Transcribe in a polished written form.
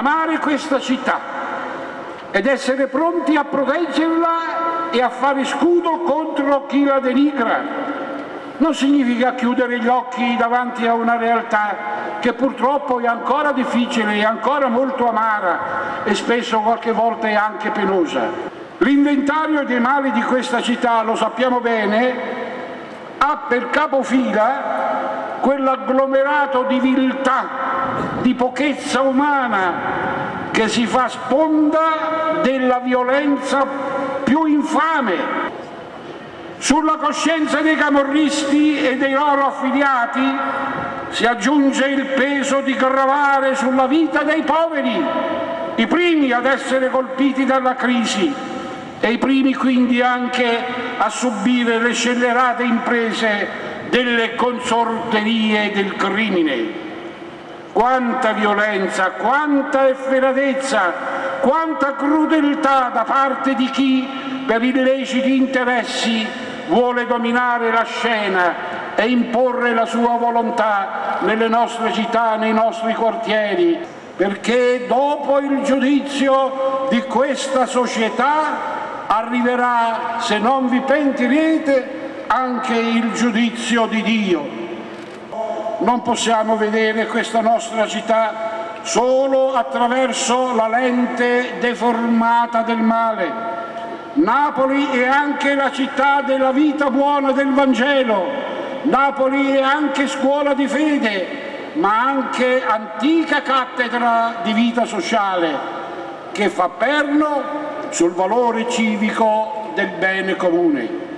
amare questa città ed essere pronti a proteggerla e a fare scudo contro chi la denigra non significa chiudere gli occhi davanti a una realtà che purtroppo è ancora difficile, è ancora molto amara e spesso qualche volta è anche penosa. L'inventario dei mali di questa città, lo sappiamo bene, ha per capofila quell'agglomerato di viltà, di pochezza umana che si fa sponda della violenza più infame. Sulla coscienza dei camorristi e dei loro affiliati si aggiunge il peso di gravare sulla vita dei poveri, i primi ad essere colpiti dalla crisi e i primi quindi anche a subire le scellerate imprese delle consorterie del crimine. Quanta violenza, quanta efferatezza, quanta crudeltà da parte di chi per illeciti interessi vuole dominare la scena e imporre la sua volontà nelle nostre città, nei nostri quartieri, perché dopo il giudizio di questa società arriverà, se non vi pentirete, anche il giudizio di Dio. Non possiamo vedere questa nostra città solo attraverso la lente deformata del male. Napoli è anche la città della vita buona del Vangelo, Napoli è anche scuola di fede, ma anche antica cattedra di vita sociale che fa perno sul valore civico del bene comune.